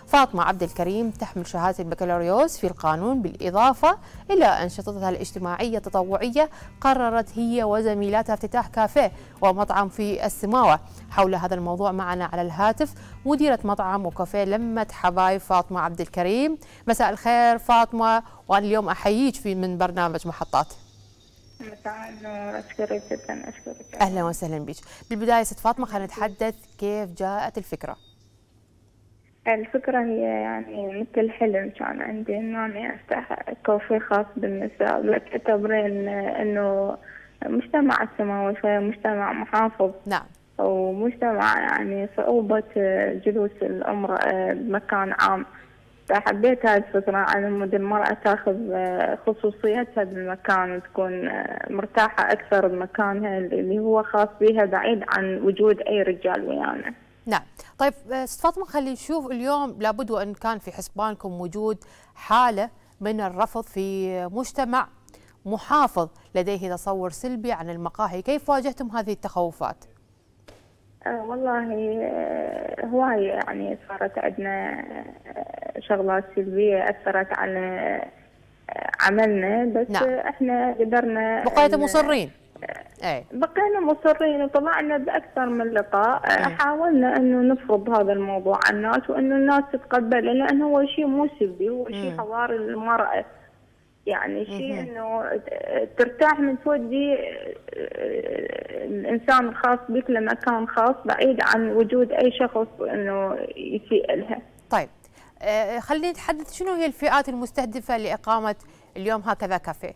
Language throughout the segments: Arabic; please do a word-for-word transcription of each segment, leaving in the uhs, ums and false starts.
فاطمة عبد الكريم تحمل شهادة البكالوريوس في القانون، بالإضافة إلى أنشطتها الاجتماعية التطوعية. قررت هي وزميلاتها افتتاح كافيه ومطعم في السماوة. حول هذا الموضوع معنا على الهاتف مديرة مطعم وكافيه لمة حبايب فاطمة عبد الكريم. مساء الخير فاطمة، وأنا اليوم أحييك في من برنامج محطات. مساء النور، أشكرك جدا. أشكرك. أهلا وسهلا بك. بالبداية ست فاطمة خلينا نتحدث كيف جاءت الفكرة. الفكرة هي يعني مثل حلم كان عندي إنه أنا أفتح كافيه خاص بالنساء، بس اعتبرين إنه مجتمع السماوة شوية مجتمع محافظ. نعم. ومجتمع يعني صعوبة جلوس الامرأة بمكان عام، فحبيت هاي الفكرة على مود المرأة تاخذ خصوصيتها بالمكان وتكون مرتاحة أكثر بمكانها اللي هو خاص بها بعيد عن وجود أي رجال ويانا. نعم. طيب ست فاطمة خلينا نشوف اليوم لابد وأن كان في حسبانكم وجود حالة من الرفض في مجتمع محافظ لديه تصور سلبي عن المقاهي، كيف واجهتم هذه التخوفات؟ أه والله أه هواي يعني صارت عندنا شغلات سلبية أثرت على عملنا، بس نعم. احنا قدرنا بقيتوا مصرين. ايه بقينا مصرين وطلعنا باكثر من لقاء. اه. حاولنا انه نفرض هذا الموضوع على الناس وانه الناس تتقبله، لانه هو شيء مو سلبي، هو شيء حوار المرأة، يعني شيء انه ترتاح من تودي الانسان الخاص بك لمكان خاص بعيد عن وجود اي شخص انه يسيء لها. طيب آه خلينا نتحدث شنو هي الفئات المستهدفة لإقامة اليوم هكذا كافيه؟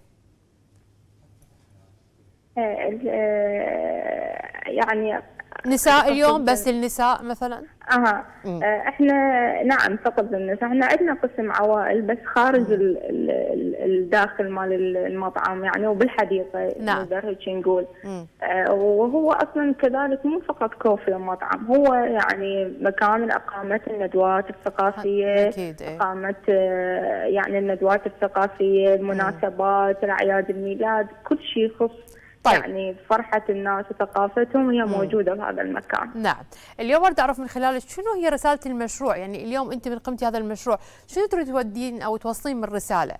يعني نساء اليوم بس النساء مثلا؟ اها مم. احنا نعم فقط للنساء، احنا عندنا قسم عوائل بس خارج ال ال الداخل مال المطعم يعني وبالحديقه. نعم. نقدر هيك نقول. آه وهو اصلا كذلك مو فقط كوفي مطعم، هو يعني مكان لاقامه الندوات الثقافيه. اكيد. اقامه آه يعني الندوات الثقافيه، المناسبات، الاعياد الميلاد، كل شيء يخص طيب. يعني فرحة الناس وثقافتهم هي موجودة بهذا المكان. نعم. اليوم أريد أعرف من خلالك شنو هي رسالة المشروع، يعني اليوم أنت من قمتي هذا المشروع شنو تريد تودين أو توصلين من رسالة؟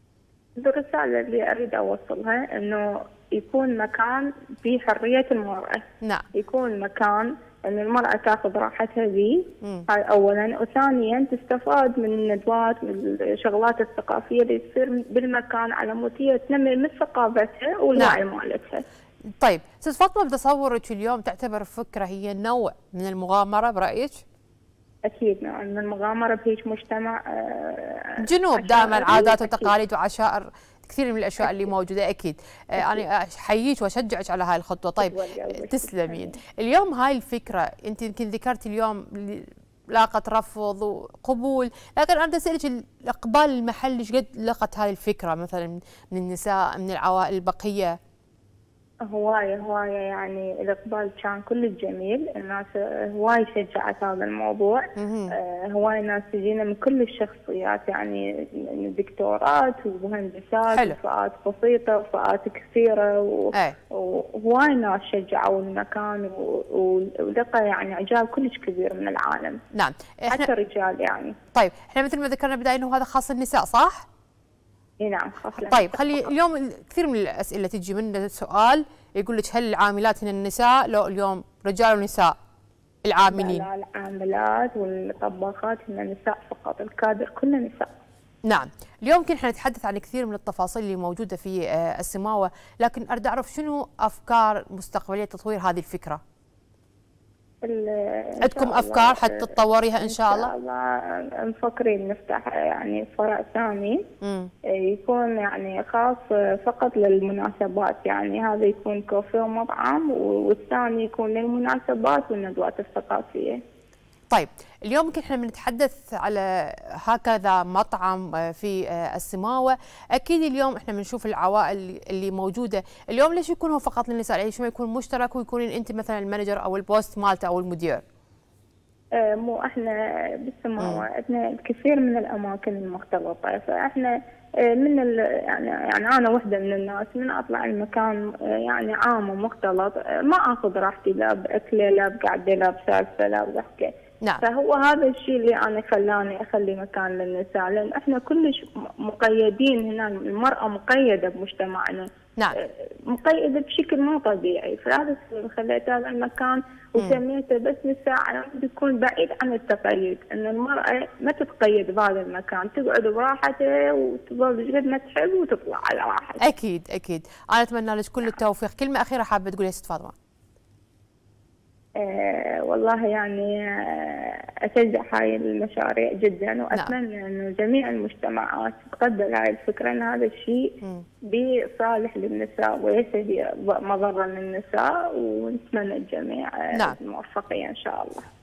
الرسالة اللي أريد أوصلها إنه يكون مكان فيه حرية المرأة. نعم. يكون مكان أن المرأة تاخذ راحتها به، هاي أولاً، وثانياً تستفاد من الندوات من الشغلات الثقافية اللي تصير بالمكان على مود هي تنمي من ثقافتها والوعي نعم. مالتها. طيب ست فاطمة بتصورك اليوم تعتبر الفكرة هي نوع من المغامرة برأيك؟ أكيد نوع من المغامرة بهيج مجتمع جنوب دائما عادات وتقاليد وعشائر كثير من الاشياء أكيد. اللي موجوده اكيد, أكيد. انا احييك واشجعك على هاي الخطوه. طيب تسلمين. اليوم هاي الفكره انت يمكن ذكرتي اليوم لاقت رفض وقبول، لكن انا اسالك الاقبال المحلي ايش قد لقت هاي الفكره مثلا من النساء من العوائل البقيه؟ هواية هواية يعني الإقبال كان كل جميل، الناس هواي شجعت هذا الموضوع. آه هواي ناس تجينا من كل الشخصيات، يعني دكتورات ومهندسات وفئات بسيطة وفئات كثيرة وهواي ناس شجعوا المكان ولقى يعني إعجاب كلش كبير من العالم. نعم. حتى رجال يعني. طيب احنا مثل ما ذكرنا بداية انه هذا خاص النساء صح؟ اي نعم خاص. طيب خلي اليوم كثير من الاسئله تجي من سؤال يقول لك هل العاملات هن النساء؟ لو اليوم رجال ونساء العاملين؟ لا لا العاملات والطباخات هن نساء فقط، الكادر كله نساء. نعم. اليوم يمكن احنا نتحدث عن كثير من التفاصيل اللي موجوده في السماوه، لكن اريد اعرف شنو افكار مستقبليه تطوير هذه الفكره؟ عندكم افكار حتى تطوريها ان شاء الله؟ ان شاء الله مفكرين نفتح يعني فرع ثاني م. يكون يعني خاص فقط للمناسبات، يعني هذا يكون كافيه ومطعم، والثاني يكون للمناسبات والندوات الثقافيه. طيب اليوم يمكن احنا بنتحدث على هكذا مطعم في السماوه، اكيد اليوم احنا بنشوف العوائل اللي موجوده، اليوم ليش يكون هو فقط للنساء؟ ليش ما يكون مشترك ويكون انت مثلا المانجر او البوست مالته او المدير؟ آه مو احنا بالسماوه عندنا الكثير من الاماكن المختلطه، فاحنا من ال يعني يعني انا وحده من الناس من اطلع المكان يعني عام ومختلط ما اخذ راحتي لا باكله لا بقعده لا بسالفه لا بضحكه، نعم. فهو هذا الشيء اللي انا خلاني اخلي مكان للنساء، لان احنا كلش مقيدين هنا، المراه مقيده بمجتمعنا. نعم. مقيده بشكل مو طبيعي، فهذا السبب خليت هذا المكان وسميته بس نساء، على مود يكون بعيد عن التقيد، ان المراه ما تتقيد بهذا المكان، تقعد براحتها وتظل قد ما تحب وتطلع على راحتها. اكيد اكيد، انا اتمنى لك كل التوفيق. كلمه اخيره حابه تقوليها ست فاطمه؟ آه والله يعني آه أشجع هاي المشاريع جدا، وأتمنى نعم. أنه جميع المجتمعات تقدر هاي الفكرة، أن هذا الشيء بصالح للنساء وليس مضرا للنساء، ونتمنى الجميع آه نعم. الموفقية إن شاء الله.